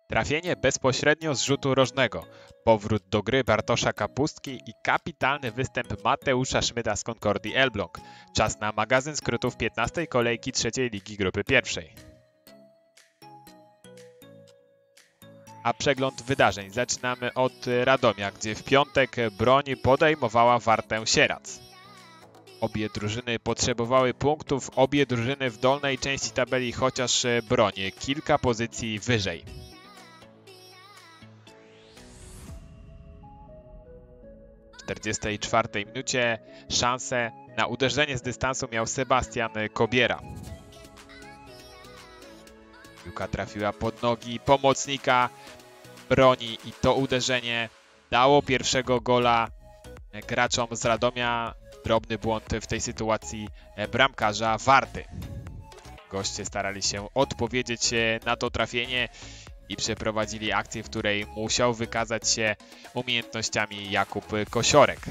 Trafienie bezpośrednio z rzutu rożnego, powrót do gry Bartosza Kapustki i kapitalny występ Mateusza Szmyda z Concordii Elbląg. Czas na magazyn skrótów 15. kolejki trzeciej Ligi Grupy Pierwszej. A przegląd wydarzeń zaczynamy od Radomia, gdzie w piątek Broń podejmowała Wartę Sieradz. Obie drużyny potrzebowały punktów, obie drużyny w dolnej części tabeli, chociaż Broń kilka pozycji wyżej. W 44 minucie szansę na uderzenie z dystansu miał Sebastian Kobiera. Piłka trafiła pod nogi pomocnika Broni i to uderzenie dało pierwszego gola graczom z Radomia. Drobny błąd w tej sytuacji bramkarza Warty. Goście starali się odpowiedzieć na to trafienie i przeprowadzili akcję, w której musiał wykazać się umiejętnościami Jakub Kosiorek.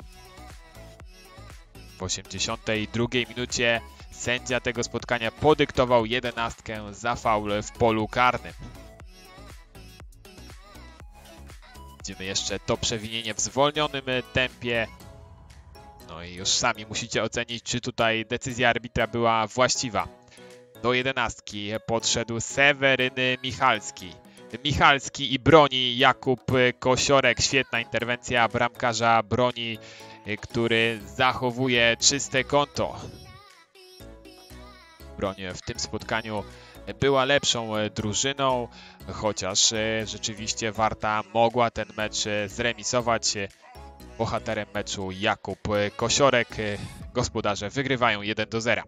W 82 minucie sędzia tego spotkania podyktował 11 za faul w polu karnym. Widzimy jeszcze to przewinienie w zwolnionym tempie. No i już sami musicie ocenić, czy tutaj decyzja arbitra była właściwa. Do 11 podszedł Seweryn Michalski. Michalski i broni Jakub Kosiorek. Świetna interwencja bramkarza Broni, który zachowuje czyste konto. Broń w tym spotkaniu była lepszą drużyną, chociaż rzeczywiście Warta mogła ten mecz zremisować. Bohaterem meczu Jakub Kosiorek. Gospodarze wygrywają 1-0.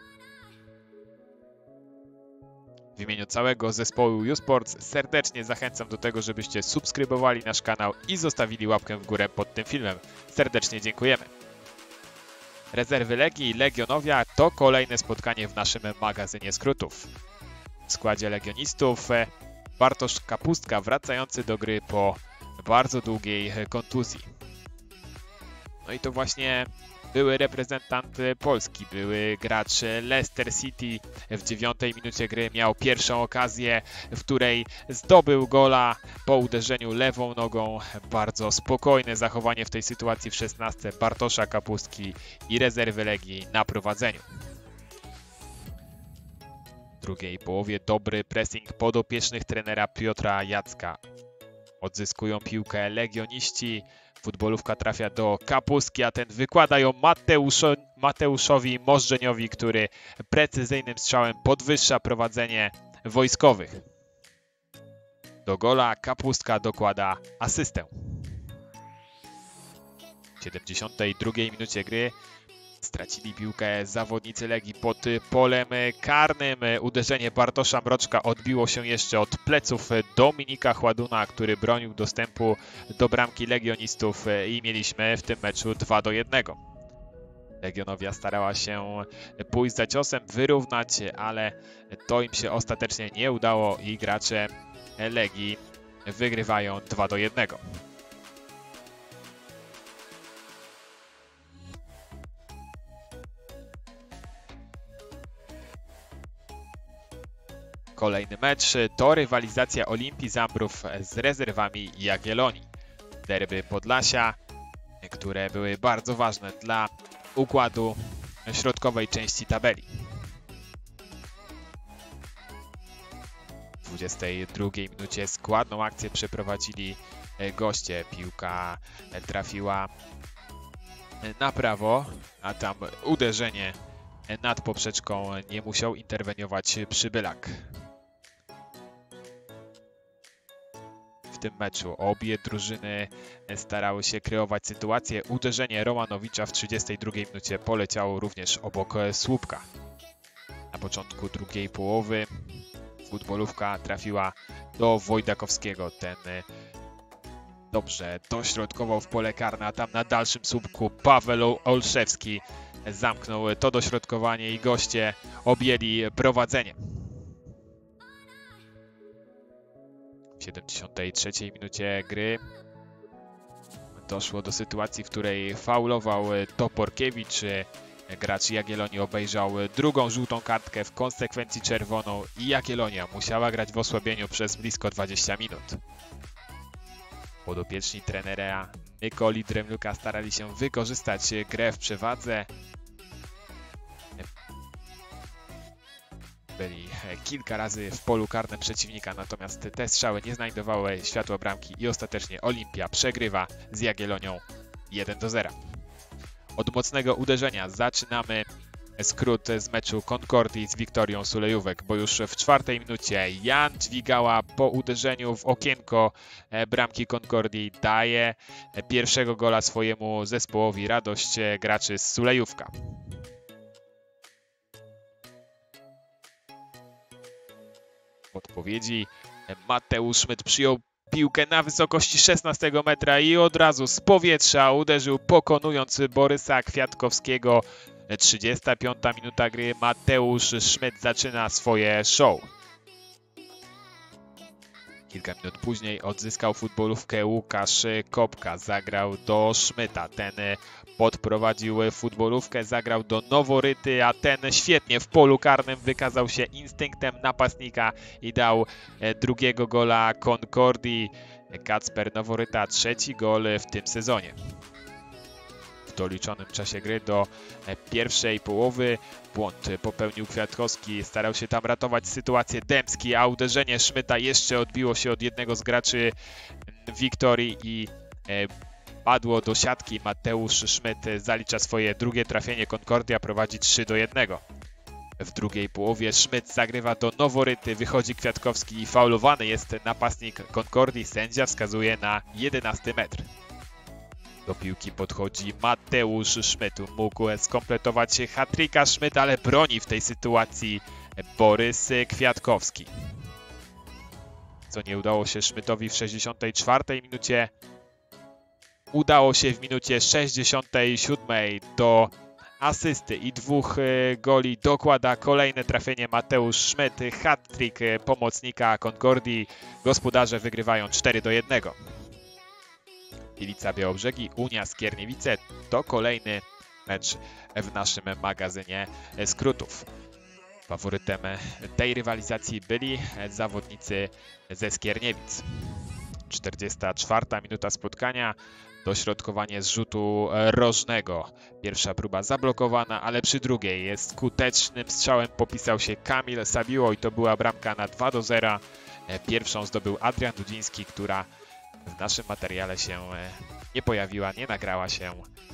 W imieniu całego zespołu U-Sports serdecznie zachęcam do tego, żebyście subskrybowali nasz kanał i zostawili łapkę w górę pod tym filmem. Serdecznie dziękujemy. Rezerwy Legii i Legionowia to kolejne spotkanie w naszym magazynie skrótów. W składzie legionistów Bartosz Kapustka, wracający do gry po bardzo długiej kontuzji. No i to właśnie były reprezentant Polski, były gracz Leicester City. W 9 minucie gry miał pierwszą okazję, w której zdobył gola po uderzeniu lewą nogą. Bardzo spokojne zachowanie w tej sytuacji w 16 Bartosza Kapustki i rezerwy Legii na prowadzeniu. W drugiej połowie dobry pressing podopiecznych trenera Piotra Jacka. Odzyskują piłkę legioniści. Futbolówka trafia do Kapustki, a ten wykłada ją Mateuszowi Możdżeniowi, który precyzyjnym strzałem podwyższa prowadzenie wojskowych. Do gola Kapustka dokłada asystę. W 72 minucie gry stracili piłkę zawodnicy Legii pod polem karnym. Uderzenie Bartosza Mroczka odbiło się jeszcze od pleców Dominika Chładuna, który bronił dostępu do bramki legionistów i mieliśmy w tym meczu 2-1. Legionowia starała się pójść za ciosem, wyrównać, ale to im się ostatecznie nie udało i gracze Legii wygrywają 2-1. Kolejny mecz to rywalizacja Olimpii Zambrów z rezerwami Jagiellonii. Derby Podlasia, które były bardzo ważne dla układu środkowej części tabeli. W 22 minucie składną akcję przeprowadzili goście. Piłka trafiła na prawo, a tam uderzenie nad poprzeczką, nie musiał interweniować Przybylak. W tym meczu obie drużyny starały się kreować sytuację. Uderzenie Romanowicza w 32 minucie poleciało również obok słupka. Na początku drugiej połowy futbolówka trafiła do Wojdakowskiego. Ten dobrze dośrodkował w pole karne, a tam na dalszym słupku Paweł Olszewski zamknął to dośrodkowanie i goście objęli prowadzenie. W 73 minucie gry doszło do sytuacji, w której faulował Toporkiewicz. Gracz Jagiellonii obejrzał drugą żółtą kartkę, w konsekwencji czerwoną i Jagiellonia musiała grać w osłabieniu przez blisko 20 minut. Podopieczni trenera Mykoli Dremluka starali się wykorzystać grę w przewadze. Byli kilka razy w polu karnym przeciwnika, natomiast te strzały nie znajdowały światła bramki i ostatecznie Olimpia przegrywa z Jagiellonią 1-0. Od mocnego uderzenia zaczynamy skrót z meczu Concordii z Wiktorią Sulejówek, bo już w 4 minucie Jan Dźwigała po uderzeniu w okienko bramki Concordii daje pierwszego gola swojemu zespołowi. Radość graczy z Sulejówka. W odpowiedzi Mateusz Szmyt przyjął piłkę na wysokości 16 metra i od razu z powietrza uderzył, pokonując Borysa Kwiatkowskiego. 35 minuta gry. Mateusz Szmyt zaczyna swoje show. Kilka minut później odzyskał futbolówkę Łukasz Kopka. Zagrał do Szmyta. Ten podprowadził futbolówkę, zagrał do Noworyty, a ten świetnie w polu karnym wykazał się instynktem napastnika i dał drugiego gola Concordii. Kacper Noworyta, 3. gol w tym sezonie. W doliczonym czasie gry do pierwszej połowy błąd popełnił Kwiatkowski, starał się tam ratować sytuację Dębski, a uderzenie Szmyta jeszcze odbiło się od jednego z graczy Wiktorii i padło do siatki. Mateusz Szmyt zalicza swoje drugie trafienie, Concordia prowadzi 3-1. W drugiej połowie Szmyt zagrywa do Noworyty, wychodzi Kwiatkowski i faulowany jest napastnik Concordii, sędzia wskazuje na 11 metr. Do piłki podchodzi Mateusz Szmyt. Mógł skompletować hat-tricka Szmyt, ale broni w tej sytuacji Borys Kwiatkowski. Co nie udało się Szmytowi w 64 minucie, udało się w minucie 67 do asysty i 2 goli dokłada kolejne trafienie Mateusz Szmyt. Hat-trick pomocnika Concordii. Gospodarze wygrywają 4-1. Pilica Białobrzegi, Unia Skierniewice to kolejny mecz w naszym magazynie skrótów. Faworytem tej rywalizacji byli zawodnicy ze Skierniewic. 44 minuta spotkania, dośrodkowanie z rzutu rożnego. Pierwsza próba zablokowana, ale przy drugiej skutecznym strzałem popisał się Kamil Sabiło i to była bramka na 2-0. Pierwszą zdobył Adrian Dudziński, która w naszym materiale się nie pojawiła, nie nagrała się.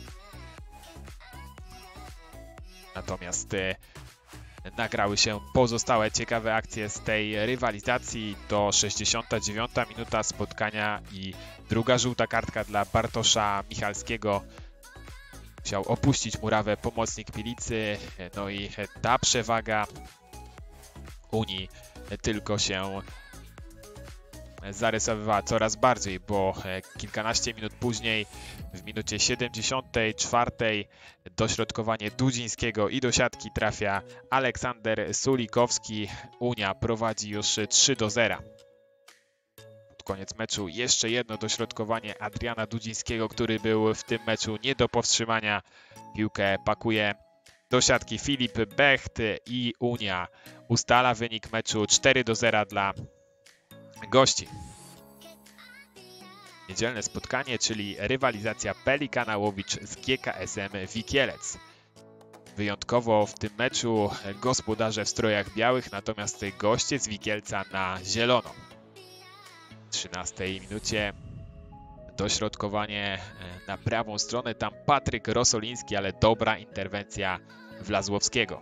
Natomiast nagrały się pozostałe ciekawe akcje z tej rywalizacji. Do 69 minuta spotkania i druga żółta kartka dla Bartosza Michalskiego. Musiał opuścić murawę pomocnik Pilicy. No i ta przewaga Unii tylko się zarysowywała coraz bardziej, bo kilkanaście minut później, w minucie 74, dośrodkowanie Dudzińskiego i do siatki trafia Aleksander Sulikowski. Unia prowadzi już 3-0. Pod koniec meczu jeszcze jedno dośrodkowanie Adriana Dudzińskiego, który był w tym meczu nie do powstrzymania. Piłkę pakuje do siatki Filip Becht i Unia ustala wynik meczu 4-0 dla gości. Niedzielne spotkanie, czyli rywalizacja Pelikana Łowicz z GKS-em Wikielec. Wyjątkowo w tym meczu gospodarze w strojach białych, natomiast goście z Wikielca na zielono. W 13 minucie dośrodkowanie na prawą stronę, tam Patryk Rosoliński, ale dobra interwencja Wlazłowskiego.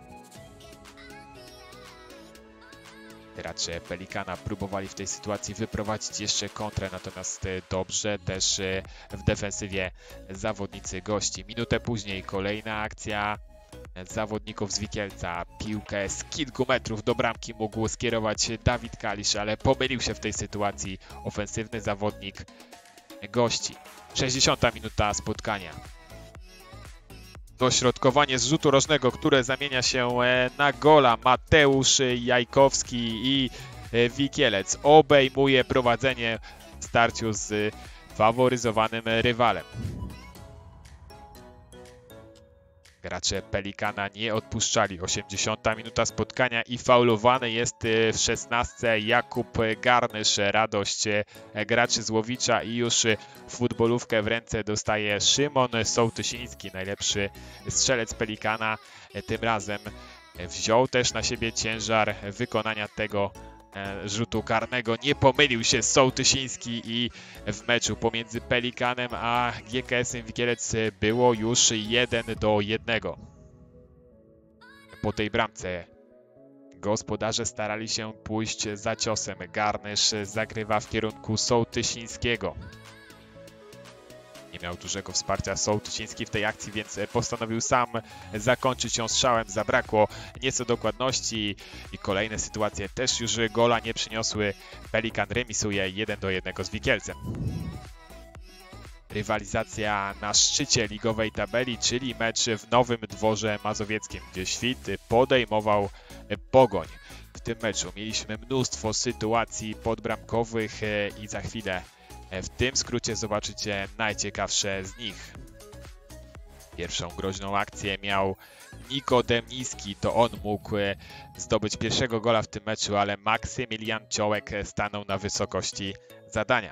Gracze Pelikana próbowali w tej sytuacji wyprowadzić jeszcze kontrę, natomiast dobrze też w defensywie zawodnicy gości. Minutę później kolejna akcja zawodników z Wikielca. Piłkę z kilku metrów do bramki mógł skierować Dawid Kalisz, ale pomylił się w tej sytuacji ofensywny zawodnik gości. 60 minuta spotkania. Dośrodkowanie z rzutu rożnego, które zamienia się na gola. Mateusz Jajkowski i Wikielec obejmuje prowadzenie w starciu z faworyzowanym rywalem. Gracze Pelikana nie odpuszczali. 80 minuta spotkania i faulowany jest w 16 Jakub Garnysz. Radość graczy z Łowicza i już futbolówkę w ręce dostaje Szymon Sołtysiński, najlepszy strzelec Pelikana. Tym razem wziął też na siebie ciężar wykonania tego rzutu karnego. Nie pomylił się Sołtysiński i w meczu pomiędzy Pelikanem a GKS-em Wikielec było już 1-1. Po tej bramce gospodarze starali się pójść za ciosem. Garnysz zagrywa w kierunku Sołtysińskiego. Nie miał dużego wsparcia Sołtysiński w tej akcji, więc postanowił sam zakończyć ją strzałem. Zabrakło nieco dokładności i kolejne sytuacje też już gola nie przyniosły. Pelikan remisuje 1-1 z Wikielcem. Rywalizacja na szczycie ligowej tabeli, czyli mecz w Nowym Dworze Mazowieckim, gdzie Świt podejmował Pogoń. W tym meczu mieliśmy mnóstwo sytuacji podbramkowych i za chwilę w tym skrócie zobaczycie najciekawsze z nich. Pierwszą groźną akcję miał Nikodem Niski. To on mógł zdobyć pierwszego gola w tym meczu, ale Maksymilian Ciołek stanął na wysokości zadania.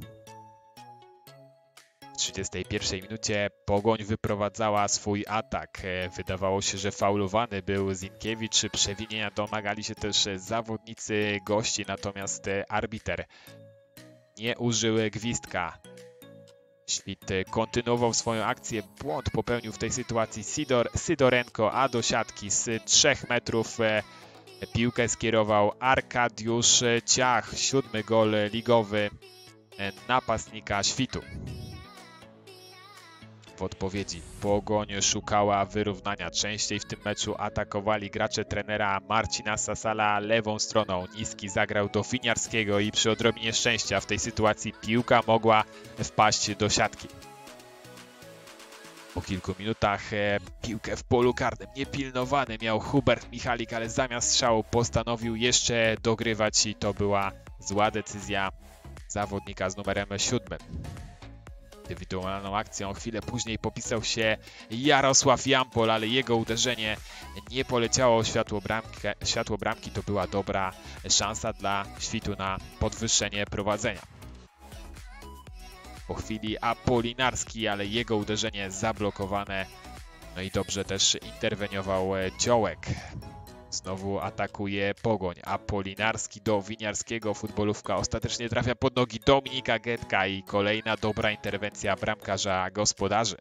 W 31 minucie Pogoń wyprowadzała swój atak. Wydawało się, że faulowany był Zinkiewicz. Przewinienia domagali się też zawodnicy gości, natomiast arbiter nie użył gwizdka. Świt kontynuował swoją akcję. Błąd popełnił w tej sytuacji Sydorenko, a do siatki z 3 metrów piłkę skierował Arkadiusz Ciach. 7. gol ligowy napastnika Świtu. W odpowiedzi Pogoń szukała wyrównania. Częściej w tym meczu atakowali gracze trenera Marcina Sasala lewą stroną. Niski zagrał do Winiarskiego i przy odrobinie szczęścia w tej sytuacji piłka mogła wpaść do siatki. Po kilku minutach piłkę w polu karnym niepilnowany miał Hubert Michalik, ale zamiast strzału postanowił jeszcze dogrywać i to była zła decyzja zawodnika z numerem 7. Indywidualną akcją chwilę później popisał się Jarosław Jampol, ale jego uderzenie nie poleciało w światło bramki. To była dobra szansa dla Świtu na podwyższenie prowadzenia. Po chwili Apolinarski, ale jego uderzenie zablokowane. No i dobrze też interweniował Ciołek. Znowu atakuje Pogoń. Apolinarski do Winiarskiego. Futbolówka ostatecznie trafia pod nogi Dominika Getka i kolejna dobra interwencja bramkarza gospodarzy.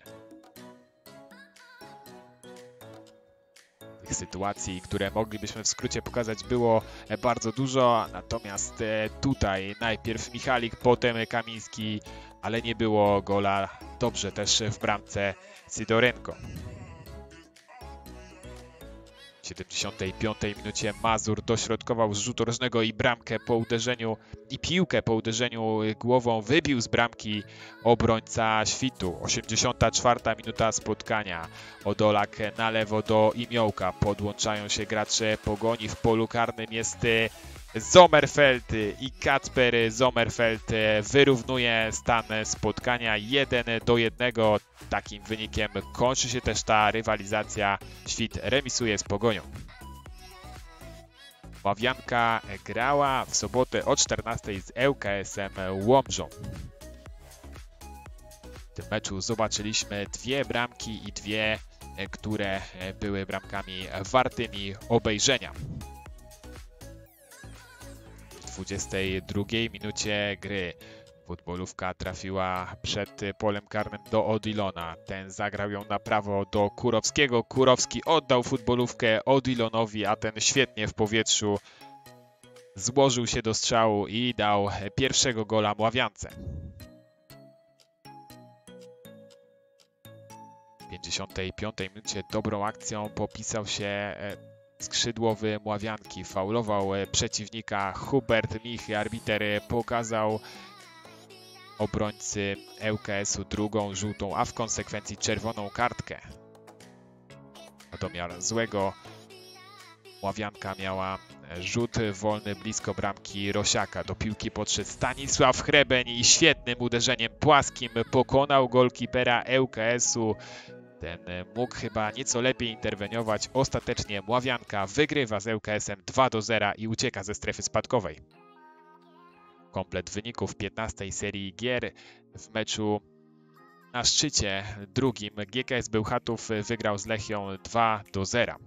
Tych sytuacji, które moglibyśmy w skrócie pokazać, było bardzo dużo. Natomiast tutaj najpierw Michalik, potem Kamiński, ale nie było gola. Dobrze też w bramce Sydorenko. W 75 minucie Mazur dośrodkował z rzutu rożnego i bramkę po uderzeniu i piłkę po uderzeniu głową wybił z bramki obrońca Świtu. 84 minuta spotkania. Odolak na lewo do Imiołka. Podłączają się gracze Pogoni. W polu karnym jest Sommerfeld i Kacper Sommerfeld wyrównuje stan spotkania 1-1. Takim wynikiem kończy się też ta rywalizacja. Świt remisuje z Pogonią. Ławianka grała w sobotę o 14 z ŁKS-em Łomżą. W tym meczu zobaczyliśmy 2 bramki i 2, które były bramkami wartymi obejrzenia. W 22 minucie gry futbolówka trafiła przed polem karnym do Odilona. Ten zagrał ją na prawo do Kurowskiego. Kurowski oddał futbolówkę Odilonowi, a ten świetnie w powietrzu złożył się do strzału i dał pierwszego gola Mławiance. W 55 minucie dobrą akcją popisał się skrzydłowy Mławianki. Faulował przeciwnika Hubert Mich. Arbiter pokazał obrońcy ŁKS-u drugą żółtą, a w konsekwencji czerwoną kartkę. Na domiar złego Mławianka miała rzut wolny blisko bramki Rosiaka. Do piłki podszedł Stanisław Hrebeń i świetnym uderzeniem płaskim pokonał golkipera ŁKS-u. Ten mógł chyba nieco lepiej interweniować. Ostatecznie Mławianka wygrywa z ŁKS-em 2-0 i ucieka ze strefy spadkowej. Komplet wyników 15. serii gier w meczu na szczycie drugim. GKS Bełchatów wygrał z Lechią 2-0.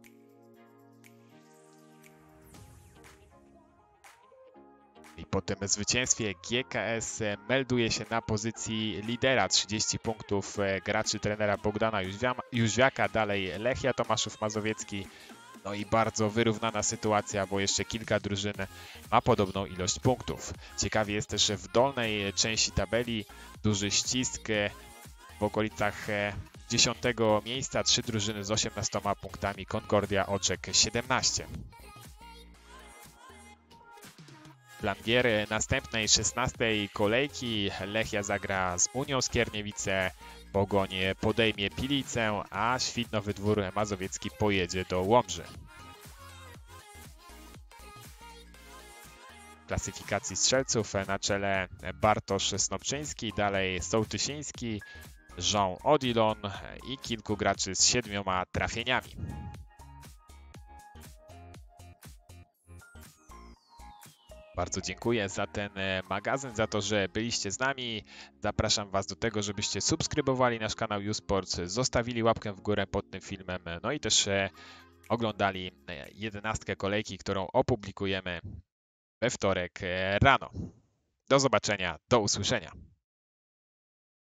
I po tym zwycięstwie GKS melduje się na pozycji lidera. 30 punktów graczy trenera Bogdana Jóźwiaka. Dalej Lechia Tomaszów Mazowiecki. No i bardzo wyrównana sytuacja, bo jeszcze kilka drużyn ma podobną ilość punktów. Ciekawie jest też w dolnej części tabeli duży ścisk w okolicach 10 miejsca. 3 drużyny z 18 punktami. Concordia, Oczek 17. Plan gier następnej 16. kolejki Lechia zagra z Unią Skierniewice, Pogoń podejmie Pilicę, a Świdnowy Dwór Mazowiecki pojedzie do Łomży. W klasyfikacji strzelców na czele Bartosz Snopczyński, dalej Sołtysiński, Jean Odilon i kilku graczy z 7 trafieniami. Bardzo dziękuję za ten magazyn, za to, że byliście z nami. Zapraszam Was do tego, żebyście subskrybowali nasz kanał YouSports, zostawili łapkę w górę pod tym filmem, no i też oglądali 11 kolejki, którą opublikujemy we wtorek rano. Do zobaczenia, do usłyszenia.